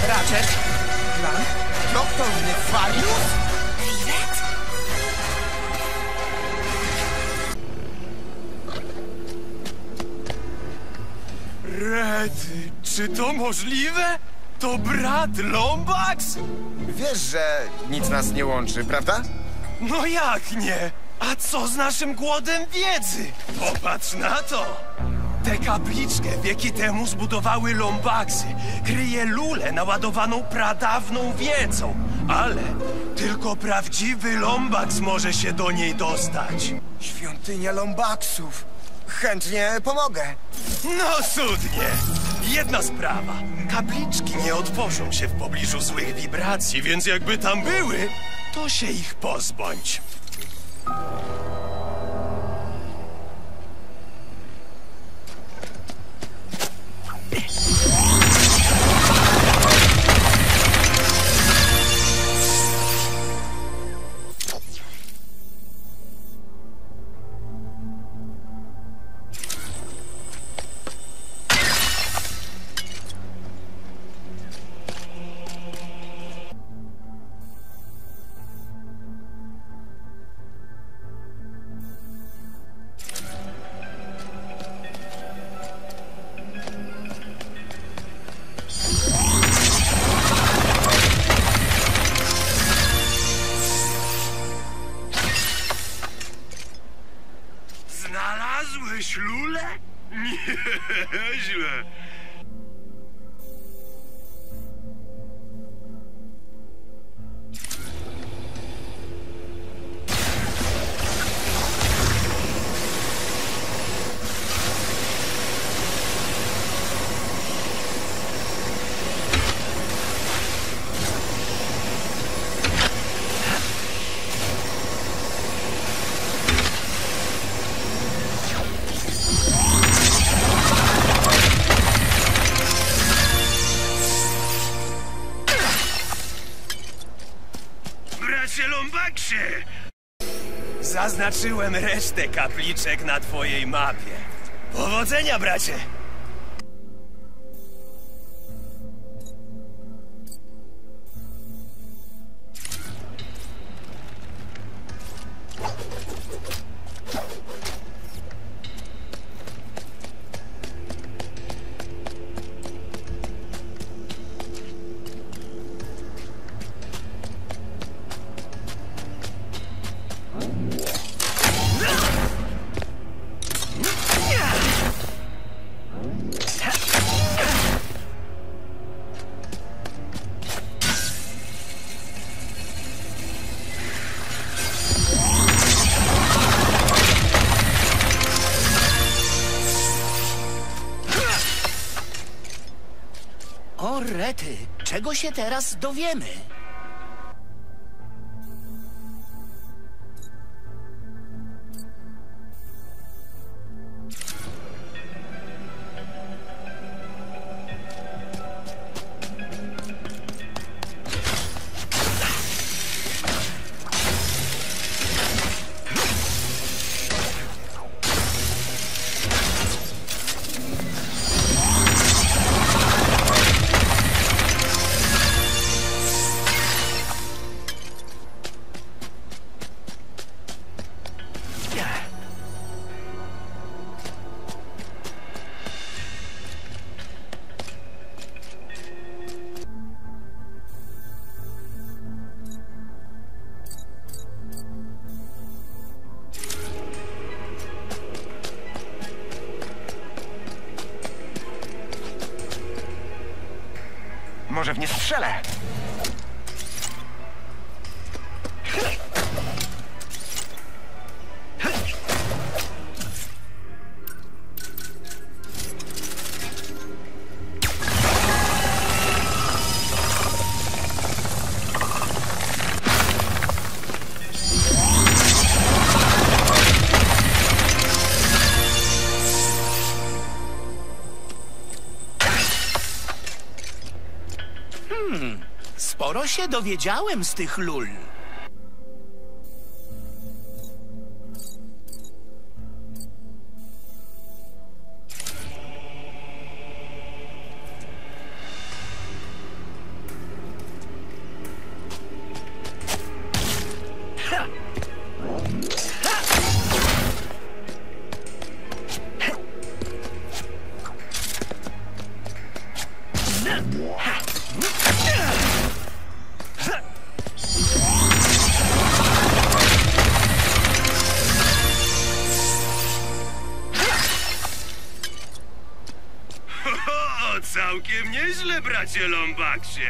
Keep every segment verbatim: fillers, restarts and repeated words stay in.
Ratchet? Clank? Doktor Nefarius? Rivet? Rety, czy to możliwe? To brat Lombax? Wiesz, że nic nas nie łączy, prawda? No jak nie? A co z naszym głodem wiedzy? Popatrz na to! Tę kapliczkę wieki temu zbudowały Lombaxy. Kryje lulę naładowaną pradawną wiedzą. Ale tylko prawdziwy Lombax może się do niej dostać. Świątynia Lombaxów. Chętnie pomogę. No cudnie. Jedna sprawa. Kapliczki nie otworzą się w pobliżu złych wibracji, więc jakby tam były, to się ich pozbądź. Znalazłeś lulę? Nieźle. Bracie Lombaxie! Zaznaczyłem resztę kapliczek na twojej mapie. Powodzenia, bracie! O rety, czego się teraz dowiemy? Może w nie strzelę. Sporo się dowiedziałem z tych lul. O, całkiem nieźle, bracie Lombaksie.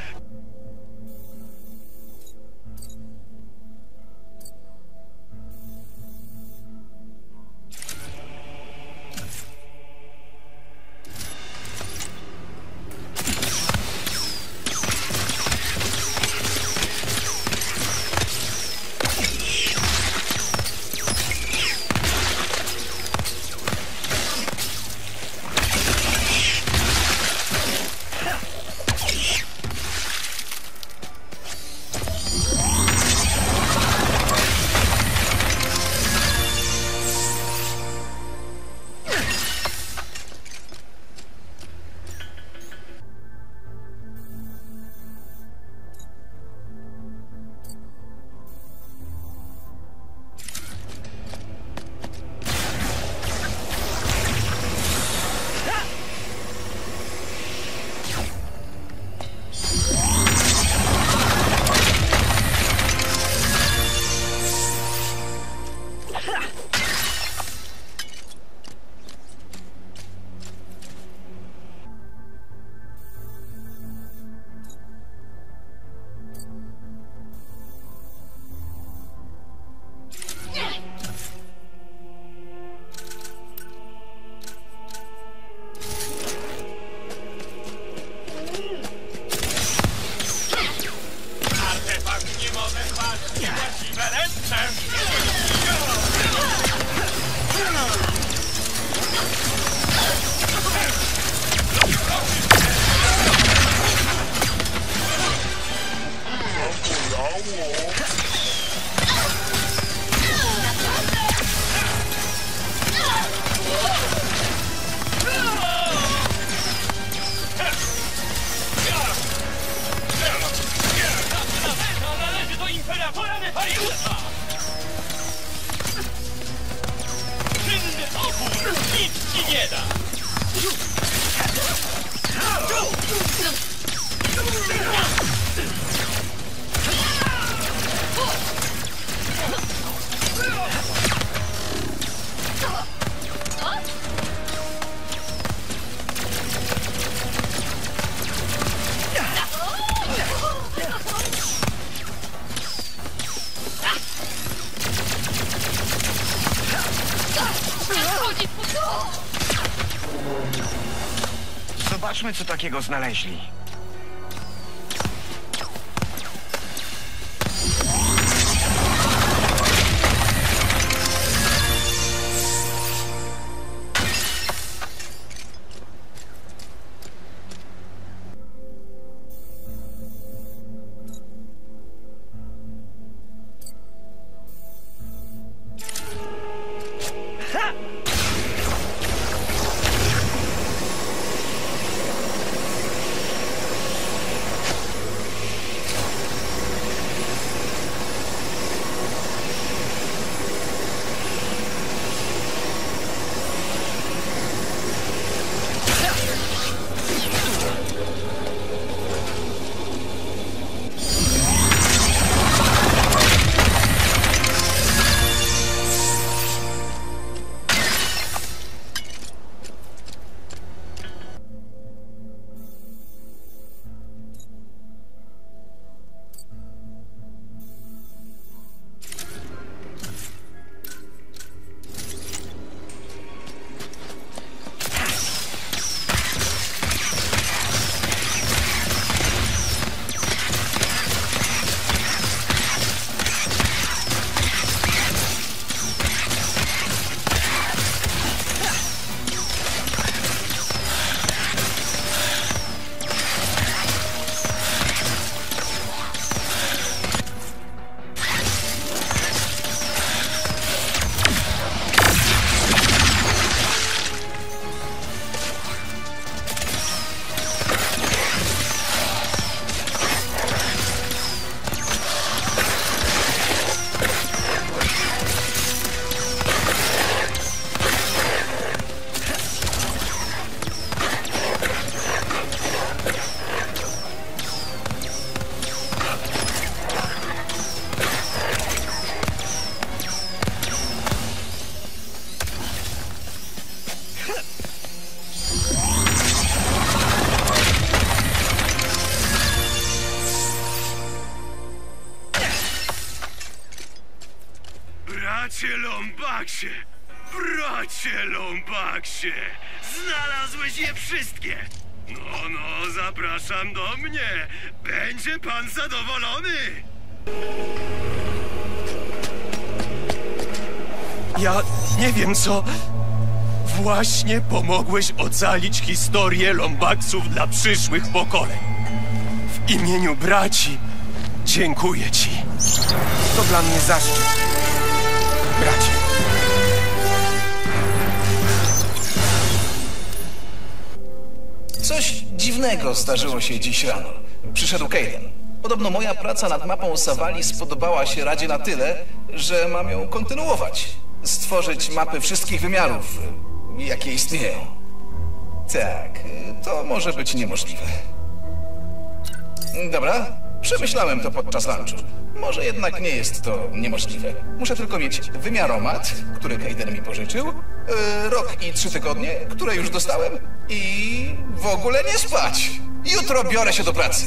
Zobaczmy, co takiego znaleźli. Lombaksie! Bracie Lombaksie! Znalazłeś je wszystkie! No, no, zapraszam do mnie! Będzie pan zadowolony! Ja nie wiem co... Właśnie pomogłeś ocalić historię Lombaksów dla przyszłych pokoleń. W imieniu braci dziękuję ci. To dla mnie zaszczyt, bracie. Coś dziwnego zdarzyło się dziś rano. Przyszedł Kayden. Podobno moja praca nad mapą Savali spodobała się Radzie na tyle, że mam ją kontynuować. Stworzyć mapy wszystkich wymiarów, jakie istnieją. Tak, to może być niemożliwe. Dobra, przemyślałem to podczas lunchu. Może jednak nie jest to niemożliwe. Muszę tylko mieć wymiaromat, który Kayden mi pożyczył, yy, rok i trzy tygodnie, które już dostałem, i w ogóle nie spać. Jutro biorę się do pracy.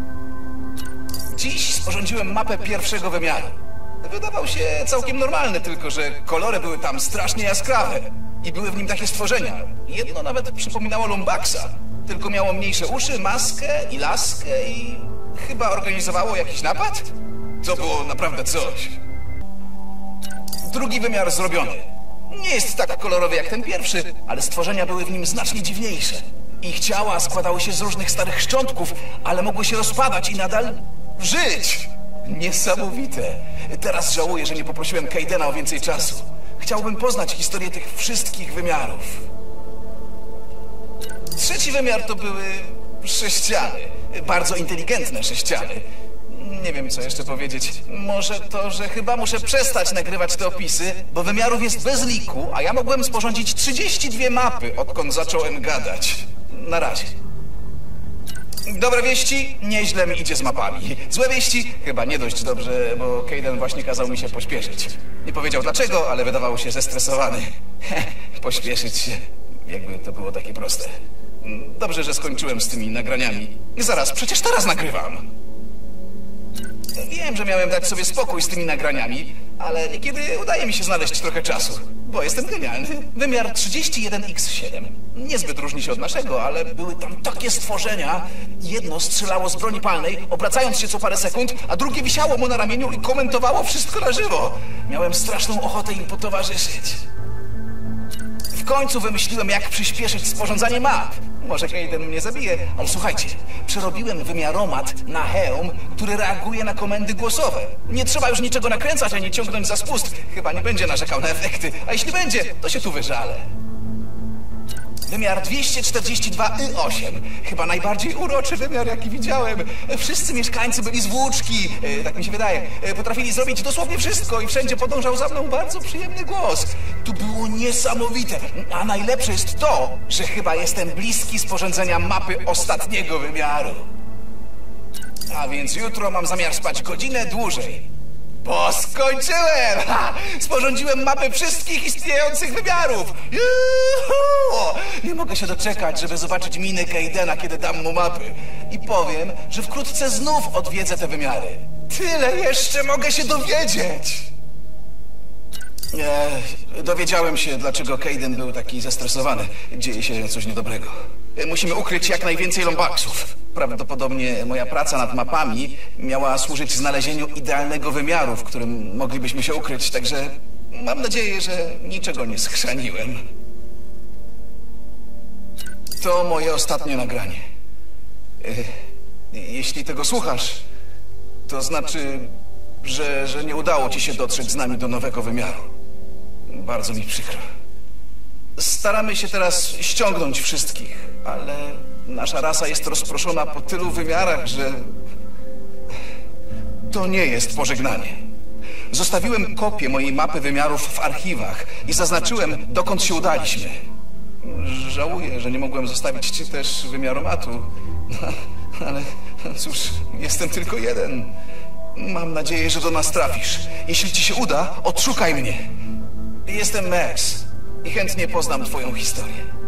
Dziś sporządziłem mapę pierwszego wymiaru. Wydawał się całkiem normalny, tylko że kolory były tam strasznie jaskrawe. I były w nim takie stworzenia. Jedno nawet przypominało Lombaksa. Tylko miało mniejsze uszy, maskę i laskę i... chyba organizowało jakiś napad? To było naprawdę coś. Drugi wymiar zrobiony. Nie jest tak kolorowy jak ten pierwszy, ale stworzenia były w nim znacznie dziwniejsze. Ich ciała składały się z różnych starych szczątków, ale mogły się rozpadać i nadal żyć. Niesamowite. Teraz żałuję, że nie poprosiłem Kaydena o więcej czasu. Chciałbym poznać historię tych wszystkich wymiarów. Trzeci wymiar to były sześciany. Bardzo inteligentne sześciany. Nie wiem, co jeszcze powiedzieć. Może to, że chyba muszę przestać nagrywać te opisy, bo wymiarów jest bez liku, a ja mogłem sporządzić trzydzieści dwie mapy, odkąd zacząłem gadać. Na razie. Dobre wieści, nieźle mi idzie z mapami. Złe wieści, chyba nie dość dobrze, bo Kayden właśnie kazał mi się pośpieszyć. Nie powiedział dlaczego, ale wydawał się zestresowany. Pośpieszyć się, jakby to było takie proste. Dobrze, że skończyłem z tymi nagraniami. Zaraz, przecież teraz nagrywam. Wiem, że miałem dać sobie spokój z tymi nagraniami, ale niekiedy udaje mi się znaleźć trochę czasu, bo jestem genialny. Wymiar trzydzieści jeden iks siedem. Niezbyt różni się od naszego, ale były tam takie stworzenia. Jedno strzelało z broni palnej, obracając się co parę sekund, a drugie wisiało mu na ramieniu i komentowało wszystko na żywo. Miałem straszną ochotę im potowarzyszyć. W końcu wymyśliłem, jak przyspieszyć sporządzanie map. Może Kayden mnie zabije, ale słuchajcie, przerobiłem wymiaromat na hełm, który reaguje na komendy głosowe. Nie trzeba już niczego nakręcać, ani ciągnąć za spust. Chyba nie będzie narzekał na efekty, a jeśli będzie, to się tu wyżalę. Wymiar dwieście czterdzieści dwa i osiem. Chyba najbardziej uroczy wymiar, jaki widziałem. Wszyscy mieszkańcy byli z włóczki, e, tak mi się wydaje. E, potrafili zrobić dosłownie wszystko i wszędzie podążał za mną bardzo przyjemny głos. To było niesamowite. A najlepsze jest to, że chyba jestem bliski sporządzenia mapy ostatniego wymiaru. A więc jutro mam zamiar spać godzinę dłużej. Bo skończyłem! Ha! Sporządziłem mapę wszystkich istniejących wymiarów! Juhu! Nie mogę się doczekać, żeby zobaczyć minę Kaydena, kiedy dam mu mapy. I powiem, że wkrótce znów odwiedzę te wymiary. Tyle jeszcze mogę się dowiedzieć! E, dowiedziałem się, dlaczego Kayden był taki zestresowany. Dzieje się coś niedobrego. E, musimy ukryć jak najwięcej Lombaksów. Prawdopodobnie moja praca nad mapami miała służyć znalezieniu idealnego wymiaru, w którym moglibyśmy się ukryć, także mam nadzieję, że niczego nie schrzaniłem. To moje ostatnie nagranie. E, jeśli tego słuchasz, to znaczy, że, że nie udało ci się dotrzeć z nami do nowego wymiaru. Bardzo mi przykro. Staramy się teraz ściągnąć wszystkich, ale nasza rasa jest rozproszona po tylu wymiarach, że to nie jest pożegnanie. Zostawiłem kopię mojej mapy wymiarów w archiwach i zaznaczyłem, dokąd się udaliśmy. Żałuję, że nie mogłem zostawić ci też wymiaromatu, ale cóż, jestem tylko jeden. Mam nadzieję, że do nas trafisz. Jeśli ci się uda, odszukaj mnie. Jestem Max i chętnie poznam twoją historię.